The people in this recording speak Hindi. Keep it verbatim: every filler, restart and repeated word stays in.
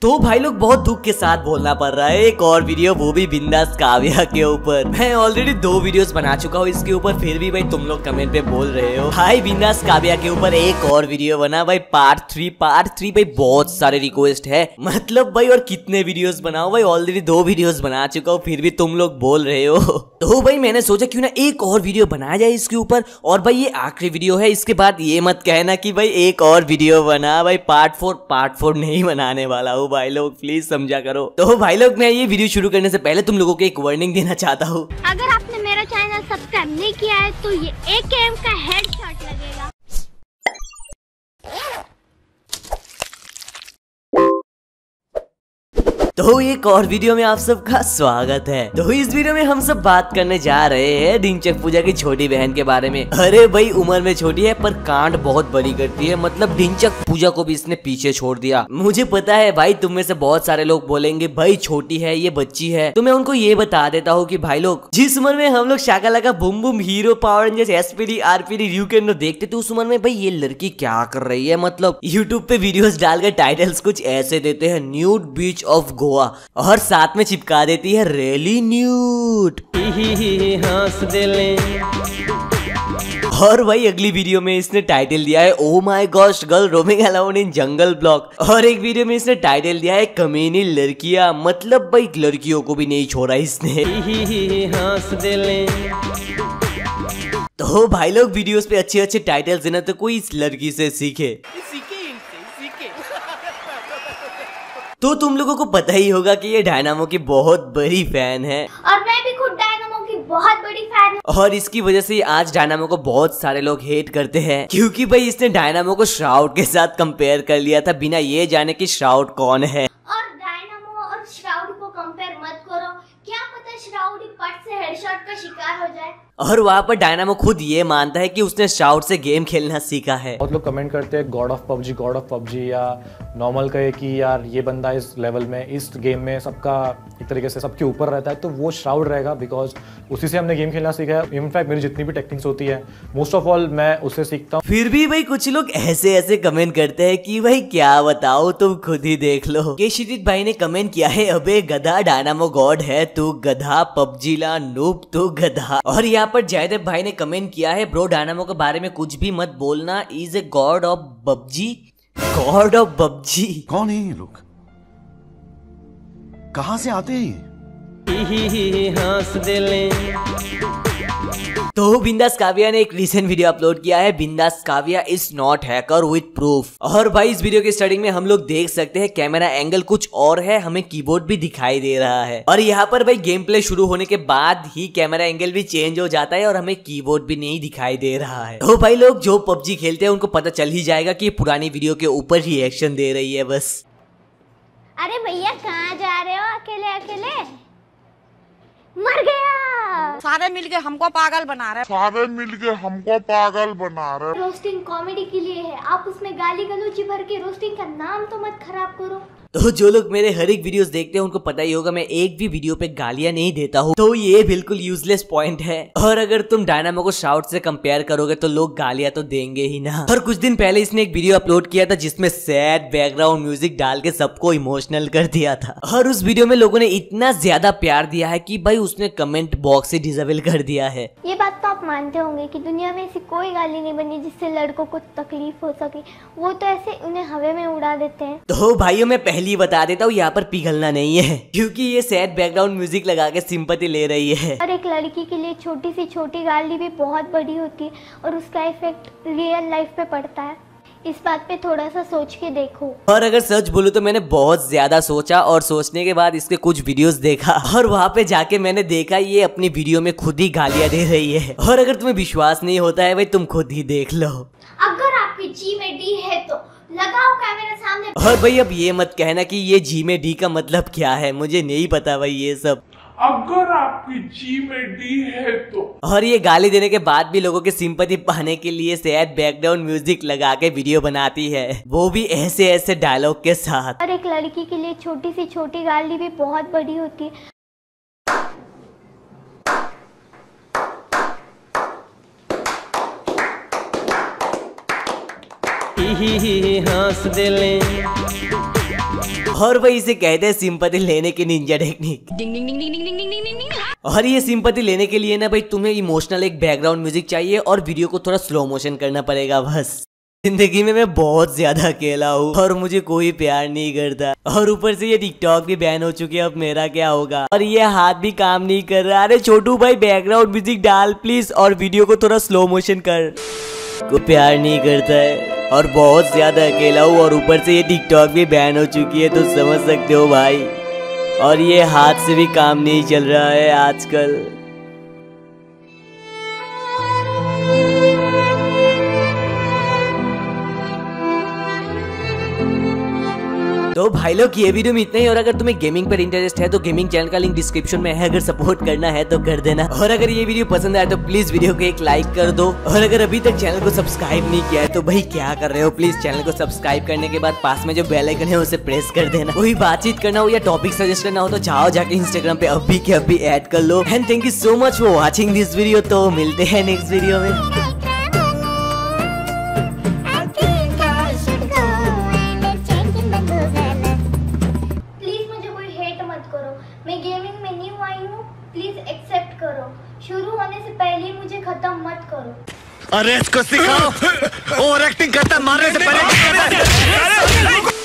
तो भाई लोग बहुत दुख के साथ बोलना पड़ रहा है, एक और वीडियो वो भी बिंदास काव्या के ऊपर। मैं ऑलरेडी दो वीडियोस बना चुका हूँ इसके ऊपर, फिर भी भाई तुम लोग कमेंट पे बोल रहे हो भाई बिंदास काव्या के ऊपर एक और वीडियो बना भाई, पार्ट थ्री पार्ट थ्री भाई बहुत सारे रिक्वेस्ट है, मतलब भाई और कितने वीडियोस बनाओ भाई, ऑलरेडी दो वीडियोस बना चुका हूँ फिर भी तुम लोग बोल रहे हो। तो भाई मैंने सोचा क्यों ना एक और वीडियो बनाया जाए इसके ऊपर, और भाई ये आखिरी वीडियो है, इसके बाद ये मत कहना कि भाई एक और वीडियो बना, भाई पार्ट फोर पार्ट फोर नहीं बनाने वाला हूँ भाई लोग, प्लीज समझा करो। तो भाई लोग मैं ये वीडियो शुरू करने से पहले तुम लोगों को एक वार्निंग देना चाहता हूँ, अगर आपने मेरा चैनल सब्सक्राइब नहीं किया है तो ये एक एम का हेडशॉट लगेगा। तो एक और वीडियो में आप सबका स्वागत है। तो इस वीडियो में हम सब बात करने जा रहे हैं ढिंचक पूजा की छोटी बहन के बारे में। अरे भाई उम्र में छोटी है पर कांड बहुत बड़ी करती है, मतलब ढिंचक पूजा को भी इसने पीछे छोड़ दिया। मुझे पता है भाई तुम में से बहुत सारे लोग बोलेंगे भाई छोटी है ये बच्ची है, तो मैं उनको ये बता देता हूँ कि भाई लोग जिस उम्र में हम लोग Shaka Laka Boom Boom Hero Power Rangers SPD RPD र्यूकेन देखते थे, उस उम्र में भाई ये लड़की क्या कर रही है, मतलब यूट्यूब पे वीडियोस डालकर टाइटल्स कुछ ऐसे देते हैं, न्यूड बीच ऑफ गोवा, और साथ में चिपका देती है रेली न्यूड। हंस दे ले। और भाई अगली वीडियो में इसने टाइटल दिया है oh my gosh girl roaming alone in jungle block, और एक वीडियो में इसने टाइटल दिया है कमीनी लड़कियां, मतलब भाई लड़कियों को भी नहीं छोड़ा इसने। हंस दे ले। तो भाई लोग वीडियोस पे अच्छे अच्छे टाइटल्स देना तो कोई इस लड़की से सीखे। तो तुम लोगों को पता ही होगा कि ये डायनामो की बहुत बड़ी फैन है, और मैं भी खुद डायनामो की बहुत बड़ी फैन हूँ, और इसकी वजह से आज डायनामो को बहुत सारे लोग हेट करते हैं, क्योंकि भाई इसने डायनामो को श्राउड के साथ कंपेयर कर लिया था बिना ये जाने कि श्राउड कौन है। और डायनामो और श्राउड को कंपेयर मत करो, क्या पता श्राउड पट से हेडशॉट का शिकार हो जाए। और वहाँ पर डायनामो खुद ये मानता है कि उसने श्राउड से गेम खेलना सीखा है। बहुत लोग कमेंट करते हैं god of PUBG god of PUBG, या नॉर्मल कहे कि यार ये बंदा इस लेवल में इस गेम में सबका एक तरीके से सबके ऊपर रहता है, तो वो श्राउड रहेगा, बिकॉज उसी से हमने गेम खेलना सीखा है। इनफैक्ट मेरी जितनी भी टेक्निक्स होती है मोस्ट ऑफ ऑल मैं उससे सीखता हूँ। फिर भी भाई कुछ लोग ऐसे ऐसे कमेंट करते हैं कि भाई क्या बताओ तुम खुद ही देख लो। केशित भाई ने कमेंट किया है अबे गधा डायनामो गॉड है तू गधा, पबजी ला नूब तू गधा। और यहाँ पर जयदेव भाई ने कमेंट किया है ब्रो डायनामो के बारे में कुछ भी मत बोलना, is a god of PUBG. God of PUBG कौन है ये लोग, कहां से आते हैं? हंस दे ले। तो बिंदास काव्या ने एक रिसेंट वीडियो अपलोड किया है, Bindass Kavya is not hacker with proof. और भाई इस वीडियो के स्टार्टिंग में हम लोग देख सकते हैं कैमरा एंगल कुछ और है, हमें कीबोर्ड भी दिखाई दे रहा है, और यहाँ पर भाई गेम प्ले शुरू होने के बाद ही कैमरा एंगल भी चेंज हो जाता है और हमें कीबोर्ड भी नहीं दिखाई दे रहा है। तो भाई लोग जो पबजी खेलते हैं उनको पता चल ही जाएगा कि पुरानी वीडियो के ऊपर रिएक्शन दे रही है बस। अरे भैया कहाँ जा रहे हो अकेले अकेले? मर गया। सारे मिलके हमको पागल बना रहे सारे मिलके हमको पागल बना रहे। रोस्टिंग कॉमेडी के लिए है, आप उसमें गाली गलौजी भर के रोस्टिंग का नाम तो मत खराब करो। तो जो लोग मेरे हर एक वीडियोस देखते हैं उनको पता ही होगा मैं एक भी वीडियो पे गालियां नहीं देता हूँ, तो ये बिल्कुल यूजलेस पॉइंट है। और अगर तुम डायनामो को श्राउड से कंपेयर करोगे तो लोग गालियां तो देंगे ही ना। और कुछ दिन पहले इसने एक वीडियो अपलोड किया था जिसमें सैड बैकग्राउंड म्यूजिक डाल के सबको इमोशनल कर दिया था, और उस वीडियो में लोगों ने इतना ज्यादा प्यार दिया है कि भाई उसने कमेंट बॉक्स से डिसेबल कर दिया है। ये बात तो आप मानते होंगे कि दुनिया में ऐसी कोई गाली नहीं बनी जिससे लड़कों को तकलीफ हो सके, वो तो ऐसे उन्हें हवा में उड़ा देते हैं। तो भाइयों मैं पहले बता देता हूँ यहाँ पर पिघलना नहीं है, क्योंकि ये सैड बैकग्राउंड म्यूजिक लगा के सिंपैथी ले रही है। और एक लड़की के लिए छोटी सी छोटी गाली भी बहुत बड़ी होती है और उसका इफेक्ट रियल लाइफ पे पड़ता है, इस बात पे थोड़ा सा सोच के देखो। और अगर सच बोलूं तो मैंने बहुत ज्यादा सोचा, और सोचने के बाद इसके कुछ वीडियोस देखा, और वहाँ पे जाके मैंने देखा ये अपनी वीडियो में खुद ही गालियां दे रही है। और अगर तुम्हें विश्वास नहीं होता है भाई तुम खुद ही देख लो। अगर आपकी जी में डी है तो लगाओ कैमरा सामने। और भाई अब ये मत कहना कि ये जी में डी का मतलब क्या है, मुझे नहीं पता भाई ये सब। अगर आपकी जी में डी है तो। और ये गाली देने के बाद भी लोगों की सिंपैथी पाने के लिए सैड बैकग्राउंड म्यूजिक लगा के वीडियो बनाती है, वो भी ऐसे ऐसे डायलॉग के साथ। और एक लड़की के लिए छोटी सी छोटी गाली भी बहुत बड़ी होती है। हंस दे ले। और वही इसे कहते हैं सिंपैथी लेने की निंजा टेक्निक। और ये सिंपैथी लेने के लिए ना भाई तुम्हें इमोशनल एक बैकग्राउंड म्यूजिक चाहिए और वीडियो को थोड़ा स्लो मोशन करना पड़ेगा बस। जिंदगी में मैं बहुत ज्यादा अकेला हूँ और मुझे कोई प्यार नहीं करता, और ऊपर से ये टिकटॉक भी बैन हो चुकी है, अब मेरा क्या होगा। और ये हाथ भी काम नहीं कर रहा। अरे छोटू भाई बैकग्राउंड म्यूजिक डाल प्लीज और वीडियो को थोड़ा स्लो मोशन कर। को प्यार नहीं करता है और बहुत ज्यादा अकेला हूँ, और ऊपर से ये टिकटॉक भी बैन हो चुकी है, तो समझ सकते हो भाई। और ये हाथ से भी काम नहीं चल रहा है आजकल। तो भाई लोग ये वीडियो में इतना ही, और अगर तुम्हें गेमिंग पर इंटरेस्ट है तो गेमिंग चैनल का लिंक डिस्क्रिप्शन में है, अगर सपोर्ट करना है तो कर देना। और अगर ये वीडियो पसंद आए तो प्लीज वीडियो को एक लाइक कर दो, और अगर अभी तक चैनल को सब्सक्राइब नहीं किया है तो भाई क्या कर रहे हो, प्लीज चैनल को सब्सक्राइब करने के बाद पास में जो बेल आइकन है उसे प्रेस कर देना। कोई बातचीत करना हो या टॉपिक सजेस्ट करना हो तो जाओ जाके इंस्टाग्राम पे अभी के अभी ऐड कर लो। And thank you so much for watching this video. तो मिलते हैं नेक्स्ट वीडियो में। मैं गेमिंग में न्यू आई हूँ, प्लीज एक्सेप्ट करो। शुरू होने से पहले ही मुझे खत्म मत करो। अरे इसको सिखाओ, ओवर एक्टिंग करता मारने से पहले।